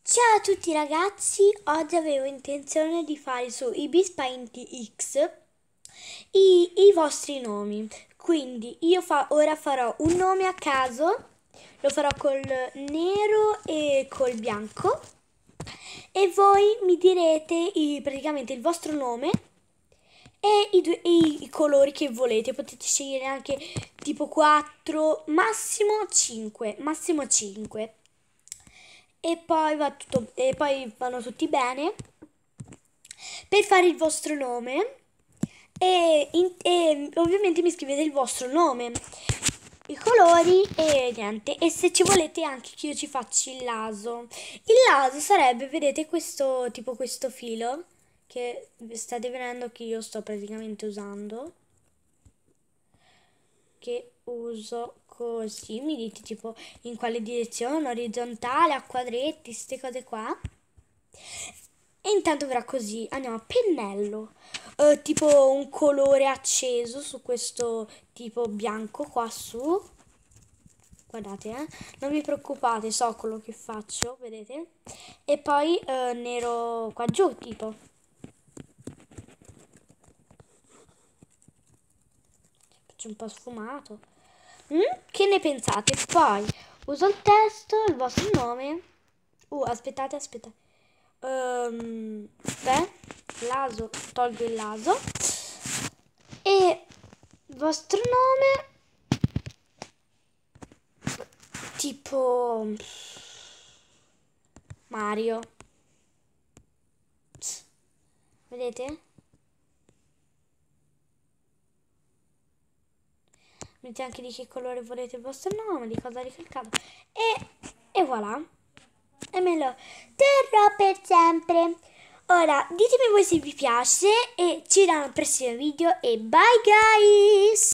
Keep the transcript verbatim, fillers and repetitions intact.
Ciao a tutti ragazzi, oggi avevo intenzione di fare su i Bispaint X i, i vostri nomi, quindi io fa, ora farò un nome a caso, lo farò col nero e col bianco e voi mi direte i, praticamente il vostro nome e i, due, i, i colori che volete. Potete scegliere anche tipo quattro, massimo cinque, massimo cinque. E poi va tutto, e poi vanno tutti bene per fare il vostro nome e, in, e ovviamente mi scrivete il vostro nome, i colori e niente. E se ci volete anche che io ci faccia il naso, il naso sarebbe, vedete, questo tipo questo filo che state vedendo che io sto praticamente usando, che uso così. Mi dite tipo in quale direzione, orizzontale, a quadretti, queste cose qua. E intanto verrà così. Andiamo a pennello, uh, tipo un colore acceso su questo tipo bianco qua su. Guardate, eh, non vi preoccupate, so quello che faccio, vedete? E poi uh, nero qua giù, tipo. Faccio un po' sfumato. Mm? Che ne pensate? Poi uso il testo, il vostro nome. Uh, aspettate, aspettate. Um, beh, l'aso, tolgo il naso. E il vostro nome, tipo Mario. Vedete? Mettete anche di che colore volete il vostro nome, di cosa ricalcato. E, e voilà. E me lo terrò per sempre. Ora ditemi voi se vi piace e ci vediamo al prossimo video e bye guys!